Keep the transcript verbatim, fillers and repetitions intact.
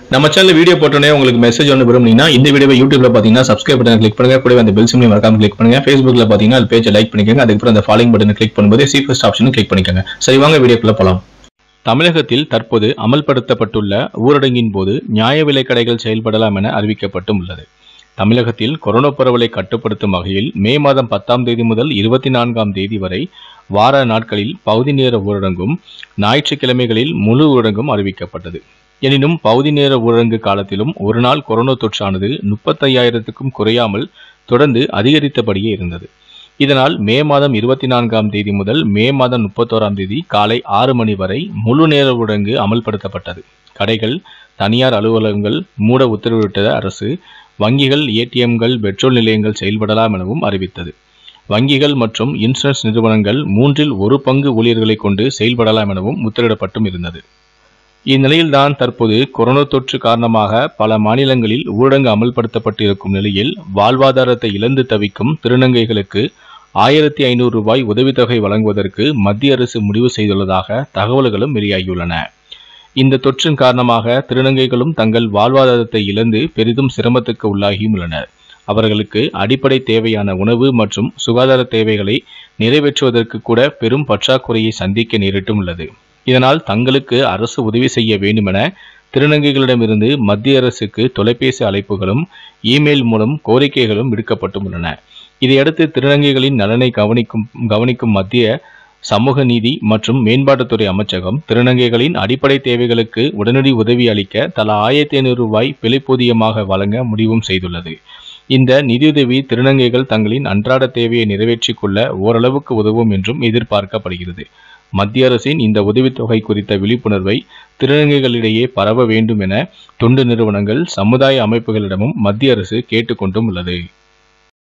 நம்ம channel video போட்டோனே உங்களுக்கு message ஒன்று விரும்புனீங்கன்னா இந்த வீடியோவை யூடியூப்ல பாத்தீங்கன்னா சப்ஸ்கிரைப் பட்டன் கிளிக் பண்ணுங்க, கூடவே அந்த பெல் சிம்பலையும் மறக்காம கிளிக் பண்ணுங்க. Facebookல பாத்தீங்கன்னா அது பேஜை லைக் பண்ணிக்கோங்க. அதுக்கப்புறம் அந்த ஃபாலோயிங் பட்டனை கிளிக் பண்ணும்போது சி ஃபர்ஸ்ட் ஆப்ஷனும் கிளிக் பண்ணிக்கோங்க. சரி, வாங்க வீடியோக்குள்ள போலாம். தமிழகத்தில் தற்போது அமல்படுத்தப்பட்டுள்ள ஊரடங்கின் போது நியாய விலை கடைகள் செயல்படலாம் என அறிவிக்கப்பட்டும் உள்ளது. தமிழகத்தில் கொரோனா பரவலை கட்டுப்படுத்தும் வகையில் மே மாதம் பத்தாம் தேதி முதல் இருபத்தி நான்காம் தேதி வரை வார நாட்களில் பகுதி நேர ஊரடங்கும் ஞாயிற்றுக்கிழமைகளில் முழு ஊரடங்கும் அறிவிக்கப்பட்டது. எனினும் பகுதி நேர ஊரடங்கு காலத்திலும் ஒரு நாள் கொரோனா தொற்றானது முப்பத்தையாயிரத்துக்கும் குறையாமல் தொடர்ந்து அதிகரித்தபடியே இருந்தது. இதனால் மே மாதம் இருபத்தி நான்காம் தேதி முதல் மே மாதம் முப்பத்தோராம் தேதி காலை ஆறு மணி வரை முழு நேர ஊரடங்கு அமல்படுத்தப்பட்டது. கடைகள், தனியார் அலுவலகங்கள் மூட உத்தரவிட்ட அரசு வங்கிகள், ஏடிஎம்கள், பெட்ரோல் நிலையங்கள் செயல்படலாம் எனவும் அறிவித்தது. வங்கிகள் மற்றும் இன்சூரன்ஸ் நிறுவனங்கள் மூன்றில் ஒரு பங்கு ஊழியர்களை கொண்டு செயல்படலாம் எனவும் உத்தரவிடப்பட்டும் இருந்தது. இந்நிலையில்தான் தற்போது கொரோனா தொற்று காரணமாக பல மாநிலங்களில் ஊரடங்கு அமல்படுத்தப்பட்டு இருக்கும் நிலையில் வாழ்வாதாரத்தை இழந்து தவிக்கும் திருநங்கைகளுக்கு ஆயிரத்தி ஐநூறு ரூபாய் உதவித்தொகை வழங்குவதற்கு மத்திய அரசு முடிவு செய்துள்ளதாக தகவல்களும் வெளியாகியுள்ளன. இந்த தொற்றின் காரணமாக திருநங்கைகளும் தங்கள் வாழ்வாதாரத்தை இழந்து பெரிதும் சிரமத்துக்கு உள்ளாகியும் உள்ளனர். அவர்களுக்கு அடிப்படை தேவையான உணவு மற்றும் சுகாதார தேவைகளை நிறைவேற்றுவதற்கு கூட பெரும் பற்றாக்குறையை சந்திக்க நேரிட்டும் உள்ளது. இதனால் தங்களுக்கு அரசு உதவி செய்ய வேண்டுமென திருநங்கைகளிடமிருந்து மத்திய அரசுக்கு தொலைபேசி அழைப்புகளும் இமெயில் மூலம் கோரிக்கைகளும் விடுக்கப்பட்டும் உள்ளன. இதையடுத்து திருநங்கைகளின் நலனை கவனிக்கும் கவனிக்கும் மத்திய சமூக நீதி மற்றும் மேம்பாட்டுத்துறை அமைச்சகம் திருநங்கைகளின் அடிப்படை தேவைகளுக்கு உடனடி உதவி அளிக்க தலா ஆயிரத்தி ஐநூறு ரூபாய் பிழைப்பூதியமாக வழங்க முடிவும் செய்துள்ளது. இந்த நிதியுதவி திருநங்கைகள் தங்களின் அன்றாட தேவையை நிறைவேற்றிக் கொள்ள ஓரளவுக்கு உதவும் என்றும் எதிர்பார்க்கப்படுகிறது. மத்திய அரசின் இந்த உதவித்தொகை குறித்த விழிப்புணர்வை திருநங்கைகளிடையே பரவ வேண்டும் என தொண்டு நிறுவனங்கள், சமுதாய அமைப்புகளிடமும் மத்திய அரசு கேட்டுக்கொண்டும் உள்ளது.